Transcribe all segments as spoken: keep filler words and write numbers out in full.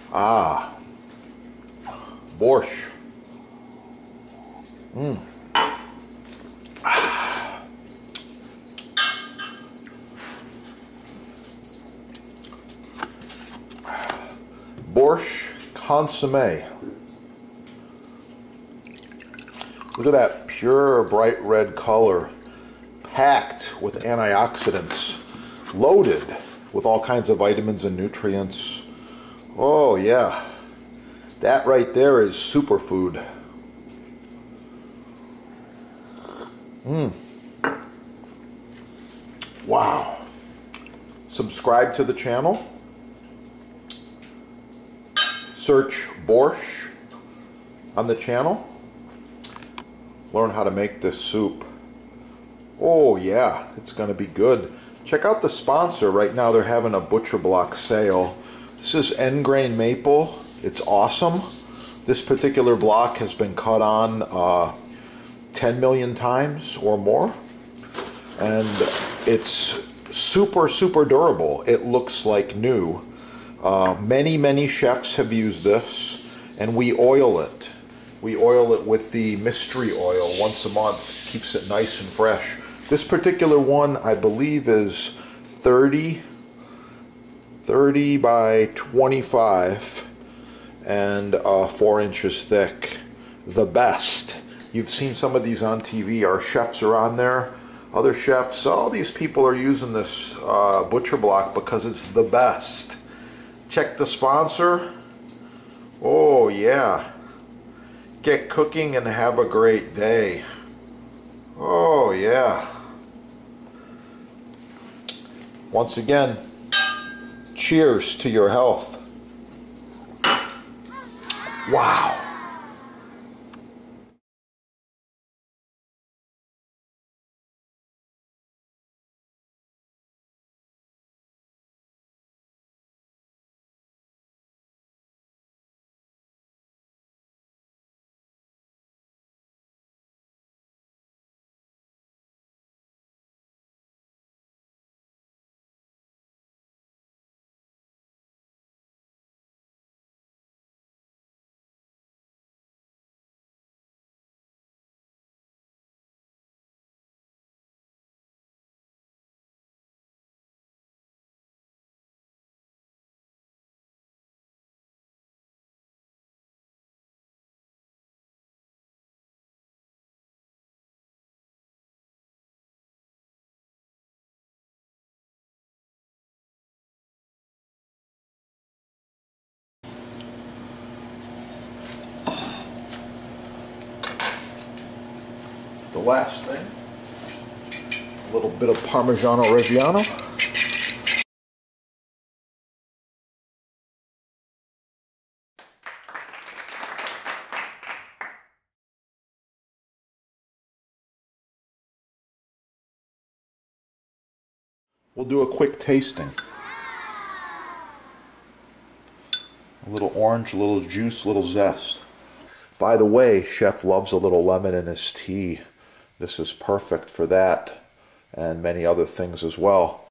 Ah, borscht. Mm. Borscht consomme. Look at that pure, bright red color, packed with antioxidants, loaded with all kinds of vitamins and nutrients. Oh yeah, that right there is superfood. Mmm. Wow. Subscribe to the channel. Search borscht on the channel. Learn how to make this soup. Oh yeah, it's gonna be good. Check out the sponsor. Right now they're having a butcher block sale. This is Engrain Maple. It's awesome. This particular block has been cut on uh, ten million times or more, and it's super super durable. It looks like new. Uh, many many chefs have used this, and we oil it. We oil it with the mystery oil once a month. Keeps it nice and fresh. This particular one, I believe, is thirty, thirty by twenty-five and uh, four inches thick. The best. You've seen some of these on T V. Our chefs are on there. Other chefs, all these people are using this uh, butcher block because it's the best. Check the sponsor. Oh yeah. Get cooking and have a great day. Oh yeah. Once again, cheers to your health. Wow. The last thing, a little bit of Parmigiano Reggiano. We'll do a quick tasting. A little orange, a little juice, a little zest. By the way, Chef loves a little lemon in his tea. This is perfect for that and many other things as well.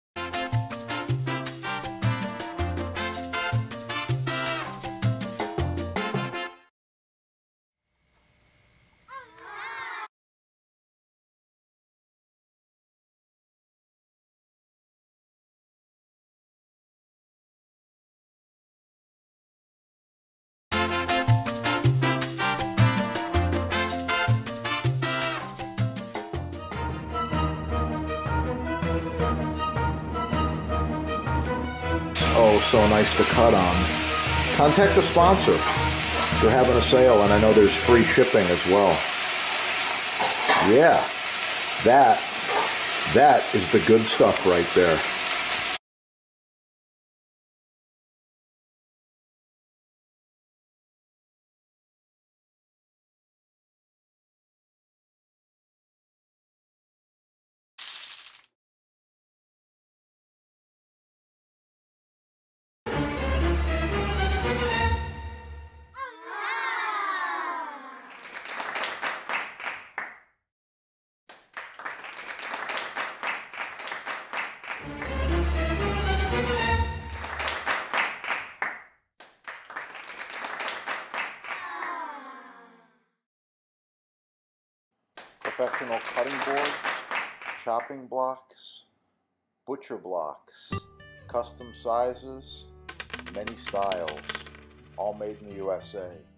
Oh, so nice to cut on. Contact the sponsor. They're having a sale, and I know there's free shipping as well. Yeah, that, that is the good stuff right there. professional cutting boards, chopping blocks, butcher blocks, custom sizes, many styles, all made in the U S A.